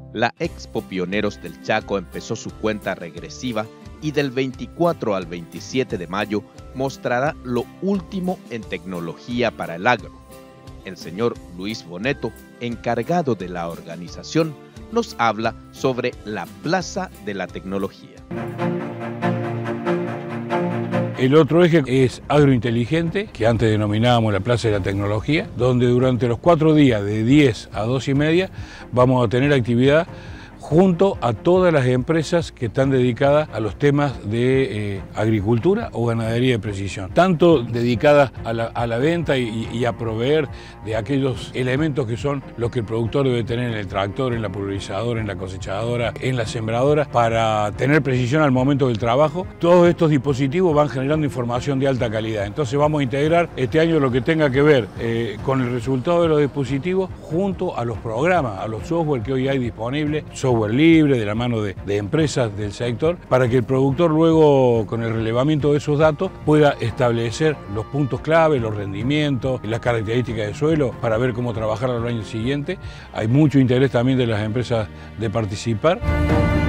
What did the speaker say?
La Expo Pioneros del Chaco empezó su cuenta regresiva y del 24 al 27 de mayo mostrará lo último en tecnología para el agro. El señor Luis Boneto, encargado de la organización, nos habla sobre la Plaza de la Tecnología. El otro eje es agrointeligente, que antes denominábamos la Plaza de la Tecnología, donde durante los 4 días de 10 a 2:30 vamos a tener actividad junto a todas las empresas que están dedicadas a los temas de agricultura o ganadería de precisión, tanto dedicadas a la venta y a proveer de aquellos elementos que son los que el productor debe tener en el tractor, en la pulverizadora, en la cosechadora, en la sembradora, para tener precisión al momento del trabajo. Todos estos dispositivos van generando información de alta calidad, entonces vamos a integrar este año lo que tenga que ver con el resultado de los dispositivos junto a los programas, a los software que hoy hay disponibles, software libre, de la mano de empresas del sector, para que el productor luego, con el relevamiento de esos datos, pueda establecer los puntos clave, los rendimientos, las características del suelo, para ver cómo trabajar al año siguiente. Hay mucho interés también de las empresas de participar.